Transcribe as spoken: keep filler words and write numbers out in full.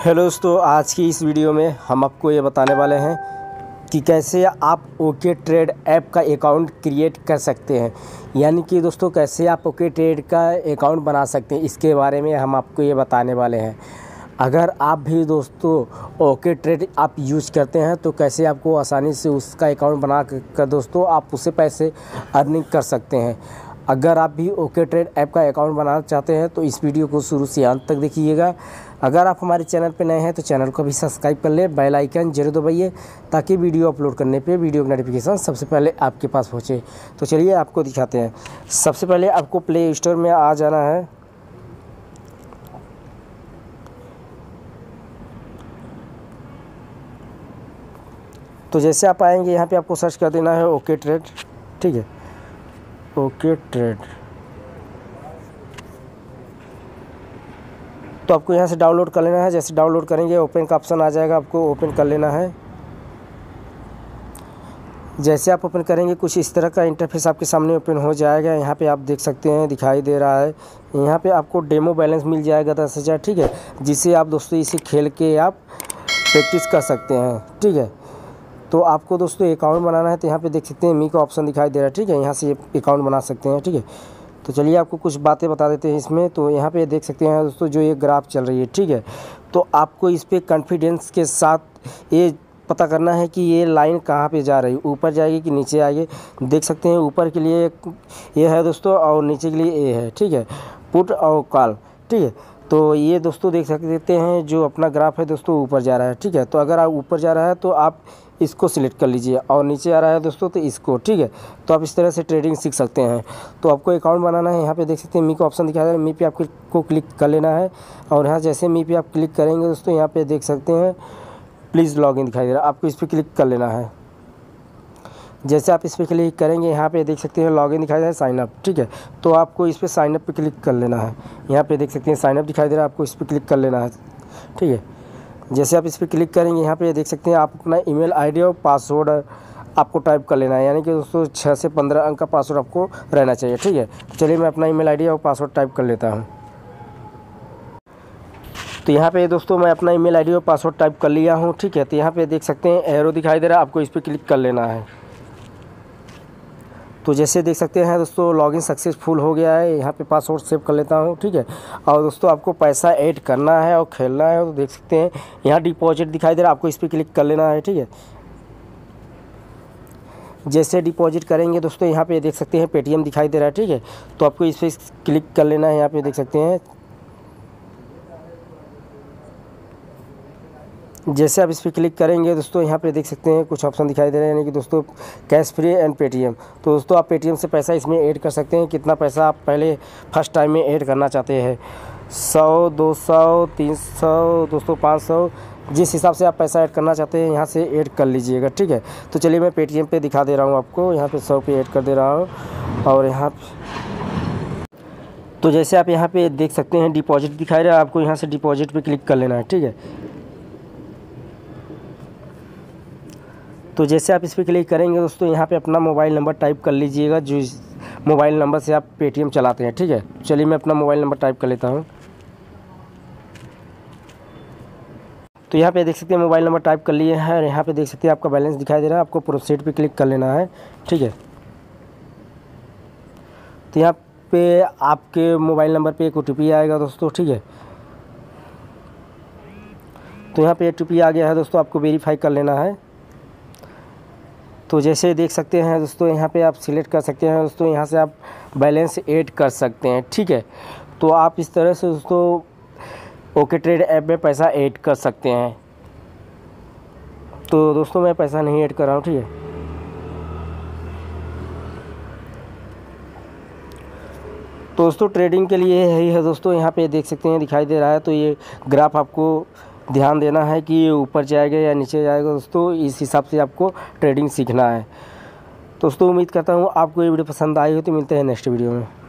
Hello दोस्तों, आज की इस वीडियो में हम आपको ये बताने वाले हैं कि कैसे आप ओके ट्रेड ऐप का अकाउंट क्रिएट कर सकते हैं। यानी कि दोस्तों कैसे आप ओके ट्रेड का अकाउंट बना सकते हैं, इसके बारे में हम आपको ये बताने वाले हैं। अगर आप भी दोस्तों ओके ट्रेड आप यूज़ करते हैं तो कैसे आपको आसानी से उसका अकाउंट बना कर दोस्तों आप उससे पैसे अर्निंग कर सकते हैं। अगर आप भी ओके ट्रेड ऐप का अकाउंट बनाना चाहते हैं तो इस वीडियो को शुरू से अंत तक देखिएगा। अगर आप हमारे चैनल पर नए हैं तो चैनल को भी सब्सक्राइब कर ले, बेल आइकन जरूर दबाइए ताकि वीडियो अपलोड करने पे वीडियो की नोटिफिकेशन सबसे पहले आपके पास पहुंचे। तो चलिए आपको दिखाते हैं। सबसे पहले आपको प्ले स्टोर में आ जाना है। तो जैसे आप आएंगे यहाँ पे आपको सर्च कर देना है ओके ट्रेड। ठीक है, ओके ट्रेड। तो आपको यहाँ से डाउनलोड कर लेना है। जैसे डाउनलोड करेंगे ओपन का ऑप्शन आ जाएगा, आपको ओपन कर लेना है। जैसे आप ओपन करेंगे कुछ इस तरह का इंटरफेस आपके सामने ओपन हो जाएगा। यहाँ पे आप देख सकते हैं दिखाई दे रहा है, यहाँ पे आपको डेमो बैलेंस मिल जाएगा दस हज़ार। ठीक है, जिसे आप दोस्तों इसे खेल के आप प्रैक्टिस कर सकते हैं। ठीक है, तो आपको दोस्तों अकाउंट बनाना है तो यहाँ पे देख सकते हैं मी का ऑप्शन दिखाई दे रहा है। ठीक है, यहाँ से अकाउंट बना सकते हैं। ठीक है, तो चलिए आपको कुछ बातें बता देते हैं इसमें। तो यहाँ पे देख सकते हैं दोस्तों जो ये ग्राफ चल रही है। ठीक है, तो आपको इस पर कॉन्फिडेंस के साथ ये पता करना है कि ये लाइन कहाँ पे जा रही है, ऊपर जाएगी कि नीचे आएगी। देख सकते हैं ऊपर के लिए ये है दोस्तों और नीचे के लिए ये है। ठीक है, पुट और कॉल। ठीक है, तो ये दोस्तों देख सकते हैं जो अपना ग्राफ है दोस्तों ऊपर जा रहा है। ठीक है, तो अगर आप ऊपर जा रहा है तो आप इसको सिलेक्ट कर लीजिए और नीचे आ रहा है दोस्तों तो इसको। ठीक है, तो आप इस तरह से ट्रेडिंग सीख सकते हैं। तो आपको अकाउंट बनाना है, यहाँ पे देख सकते हैं मी का ऑप्शन दिखाया जा रहा है। मी पे आपको क्लिक कर लेना है और यहाँ जैसे मी पे आप क्लिक करेंगे दोस्तों यहाँ पे देख सकते हैं प्लीज़ लॉगिन दिखाई दे रहा है, आपको इस पर क्लिक कर लेना है। जैसे आप इस पर क्लिक करेंगे यहाँ पे देख सकते हैं लॉगिन दिखाई दे रहा है, साइनअप। ठीक है, तो आपको इस पर साइनअप पे क्लिक कर लेना है। यहाँ पे देख सकते हैं साइनअप दिखाई दे रहा है, आपको इस पर क्लिक कर लेना है। ठीक है, जैसे आप इस पर क्लिक करेंगे यहाँ पे देख सकते हैं आप अपना ईमेल आईडी और पासवर्ड आपको टाइप कर लेना है। यानी कि दोस्तों छः से पंद्रह अंक का पासवर्ड आपको रहना चाहिए। ठीक है, तो चलिए मैं अपना ईमेल आईडी और पासवर्ड टाइप कर लेता हूँ। तो यहाँ पे दोस्तों मैं अपना ईमेल आईडी और पासवर्ड टाइप कर लिया हूँ। ठीक है, तो यहाँ पे देख सकते हैं एरो दिखाई दे रहा है, आपको इस पर क्लिक कर लेना है। तो जैसे देख सकते हैं दोस्तों लॉगिन सक्सेसफुल हो गया है। यहाँ पे पासवर्ड सेव कर लेता हूँ। ठीक है, और दोस्तों आपको पैसा ऐड करना है और खेलना है तो देख सकते हैं यहाँ डिपॉजिट दिखाई दे रहा है, आपको इस पर क्लिक कर लेना है। ठीक है, जैसे डिपॉजिट करेंगे दोस्तों यहाँ पे देख सकते हैं पेटीएम दिखाई दे रहा है। ठीक है, तो आपको इस पर क्लिक कर लेना है। यहाँ पे देख सकते हैं जैसे आप इस पर क्लिक करेंगे दोस्तों यहाँ पे देख सकते हैं कुछ ऑप्शन दिखाई दे रहे हैं, यानी कि दोस्तों कैश फ्री एंड पेटीएम। तो दोस्तों आप पेटीएम से पैसा इसमें ऐड कर सकते हैं। कितना पैसा आप पहले फर्स्ट टाइम में ऐड करना चाहते हैं, सौ, दो सौ, तीन सौ, दोस्तों पाँच सौ, जिस हिसाब से आप पैसा ऐड करना चाहते हैं यहाँ से ऐड कर लीजिएगा। ठीक है, तो चलिए मैं पेटीएम पे दिखा दे रहा हूँ आपको। यहाँ पे सौ पे ऐड कर दे रहा हूँ और यहाँ तो जैसे आप यहाँ पे देख सकते हैं डिपॉजिट दिखाई रहा है, आपको यहाँ से डिपॉजिट पे क्लिक कर लेना है। ठीक है, तो जैसे आप इस पर क्लिक करेंगे दोस्तों यहाँ पे अपना मोबाइल नंबर टाइप कर लीजिएगा, जो मोबाइल नंबर से आप पेटीएम चलाते हैं। ठीक है, चलिए मैं अपना मोबाइल नंबर टाइप कर लेता हूँ। तो यहाँ पे देख सकते हैं मोबाइल नंबर टाइप कर लिए हैं और यहाँ पे देख सकते हैं आपका बैलेंस दिखाई दे रहा है, आपको प्रोसीड पे क्लिक कर लेना है। ठीक है, तो यहाँ पे आपके मोबाइल नंबर पे एक ओ टी पी आएगा दोस्तों। ठीक है, तो यहाँ पे ओ टी पी आ गया है दोस्तों, आपको वेरीफाई कर लेना है। तो जैसे देख सकते हैं दोस्तों यहाँ पे आप सिलेक्ट कर सकते हैं दोस्तों, यहाँ से आप बैलेंस ऐड कर सकते हैं। ठीक है, तो आप इस तरह से दोस्तों ओके ट्रेड ऐप में पैसा ऐड कर सकते हैं। तो दोस्तों मैं पैसा नहीं ऐड कर रहा हूँ। ठीक है, तो दोस्तों ट्रेडिंग के लिए यही है दोस्तों, यहाँ पे देख सकते हैं दिखाई दे रहा है। तो ये ग्राफ आपको ध्यान देना है कि ये ऊपर जाएगा या नीचे जाएगा दोस्तों, इस हिसाब से आपको ट्रेडिंग सीखना है। दोस्तों उम्मीद करता हूँ आपको ये वीडियो पसंद आई हो। तो मिलते हैं नेक्स्ट वीडियो में।